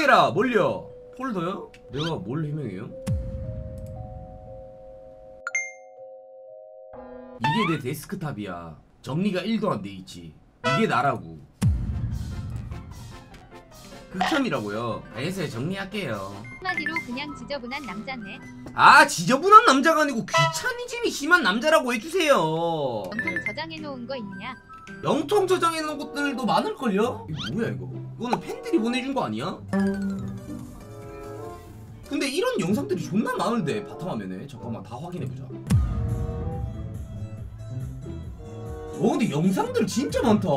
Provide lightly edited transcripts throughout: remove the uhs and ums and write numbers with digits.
해명해라. 뭘요? 폴더요? 내가 뭘 해명해요? 이게 내 데스크탑이야. 정리가 1도 안 돼 있지. 이게 나라고. 극혐이라고요. 그래서 정리할게요. 한마디로 그냥 지저분한 남자네. 아, 지저분한 남자가 아니고 귀차니즘이 심한 남자라고 해주세요. 영통 저장해놓은 거 있냐? 영통 저장해놓은 것들도 많을걸요? 이거 뭐야 이거? 이거는 팬들이 보내준 거 아니야? 근데 이런 영상들이 존나 많은데 바탕화면에. 잠깐만 다 확인해보자. 근데 영상들 진짜 많다.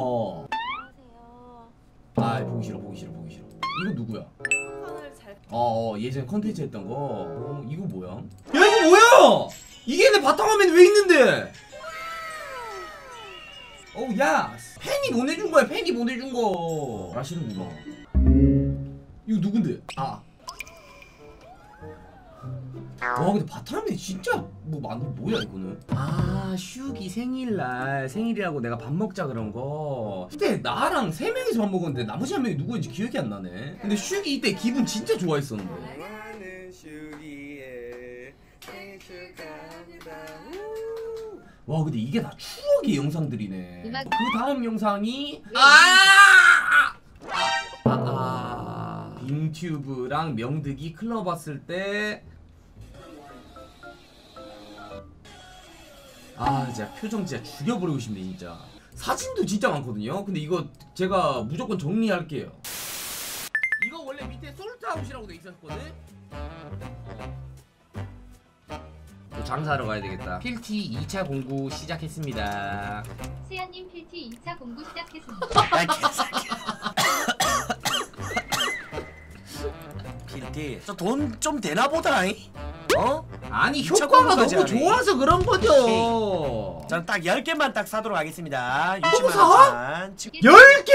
아, 보기 싫어. 이거 누구야? 예전에 컨텐츠 했던 거. 이거 뭐야? 야, 이거 뭐야? 이게 내 바탕화면에 왜 있는데? 야, 팬이 보내준 거야. 팬이 보내준 거. 아시는구나. 이거 누군데? 근데 바탕화면에 진짜 뭐야 이거는? 슈기 생일이라고 내가 밥 먹자 그런 거. 그때 나랑 3명이서 밥 먹었는데 나머지 한 명이 누구인지 기억이 안 나네. 근데 슈기 이때 기분 진짜 좋아했었는데. 와, 근데 이게 다 추억의 영상들이네. 그 다음 영상이 빙튜브랑 명득이 클럽 왔을 때. 진짜 표정 진짜 죽여버리고 싶네 진짜. 사진도 진짜 많거든요. 근데 이거 제가 무조건 정리할게요. 이거 원래 밑에 솔트아웃이라고 돼 있었거든? 또 장사하러 가야 되겠다. 필티 2차 공구 시작했습니다. 세연님 필티 2차 공구 시작했습니다. 필티 저 돈 좀 되나 보다잉? 아니 효과가 너무 좋아서 그런 거죠. 저는 딱 10개만 딱 사도록 하겠습니다. 또 사? 10개?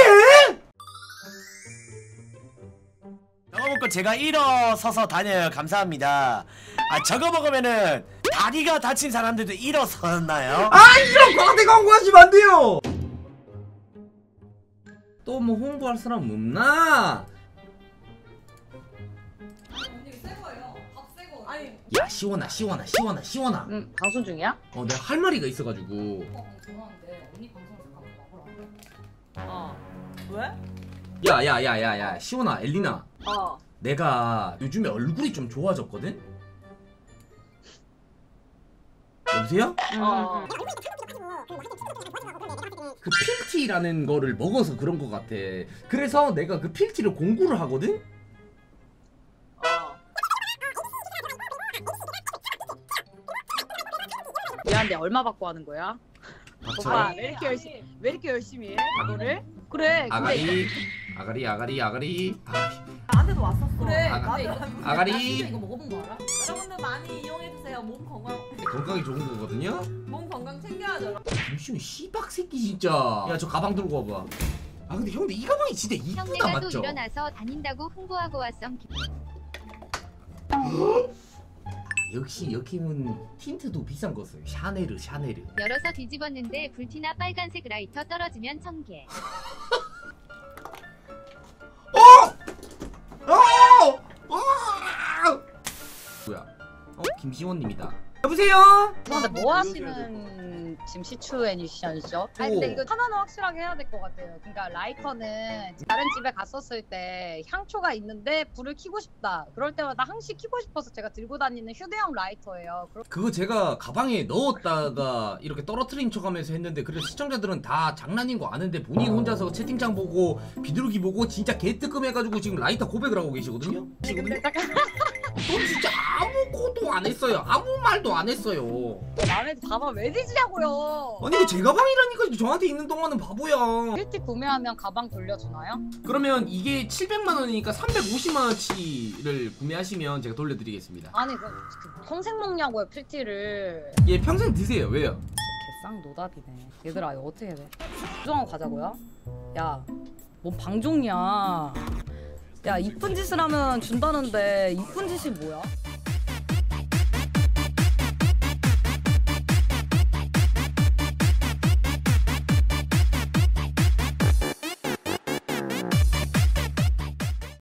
저거 먹고 제가 일어서서 다녀요. 감사합니다. 저거 먹으면은 다리가 다친 사람들도 일어섰나요? 이런 광대 광고하시면 안 돼요. 또 뭐 홍보할 사람 없나? 야, 시원아. 응, 방송 중이야? 내가 할 말이가 있어가지고. 전화인데 언니 방송에서 봐보라. 왜? 야, 시원아, 엘리나. 내가 요즘에 얼굴이 좀 좋아졌거든? 여보세요? 그 필티라는 거를 먹어서 그런 거 같아. 그래서 내가 그 필티를 공구를 하거든? 미안한데 얼마 받고 하는 거야? 오빠 왜 이렇게 열심히 해? 이거를? 그래. 아가리. 나한테도 왔었어. 그래. 아가리. 이거 먹어본 거 알아? 여러분들 많이 이용해주세요. 몸 건강이 좋은 거거든요? 몸 건강 챙겨야죠. 잠시만, 씨박 새끼 진짜. 야, 저 가방 들고 와봐. 근데 형들 이 가방이 진짜 이쁘다. 형네가 또 맞죠? 일어나서 다닌다고 홍보하고 왔음. 역시 여킴은 틴트도 비싼 거 써요. 샤네르. 열어서 뒤집었는데 불티나 빨간색 라이터 떨어지면 1000개. 뭐야? 김시원님이다. 여보세요? 근데 뭐 하시는 지금 시츄에이션이죠? 근데 이거 하나는 확실하게 해야 될 것 같아요. 그러니까 라이터는 다른 집에 갔었을 때 향초가 있는데 불을 켜고 싶다. 그럴 때마다 항시 켜고 싶어서 제가 들고 다니는 휴대용 라이터예요. 그거 제가 가방에 넣었다가 이렇게 떨어뜨린 척하면서 했는데, 그래서 시청자들은 다 장난인 거 아는데 본인 혼자서 채팅창 보고 비둘기 보고 진짜 개뜨끔해가지고 지금 라이터 고백을 하고 계시거든요? 근데 잠깐 저 진짜 아무것도 안 했어요. 아무 말도 안 했어요. 남의 가방 왜 뒤지냐고요? 아니 이거 제 가방이라니까. 저한테 있는 동안은 바보야. 필티 구매하면 가방 돌려주나요? 그러면 이게 700만 원이니까 350만 원치를 구매하시면 제가 돌려드리겠습니다. 아니 그 평생 먹냐고요 필티를. 예, 평생 드세요. 왜요? 개쌍 노답이네. 얘들아 이거 어떻게 해야 돼? 수정하고 가자고요? 야, 뭔 방종이야. 야, 이쁜 짓을 하면 준다는데 이쁜 짓이 뭐야?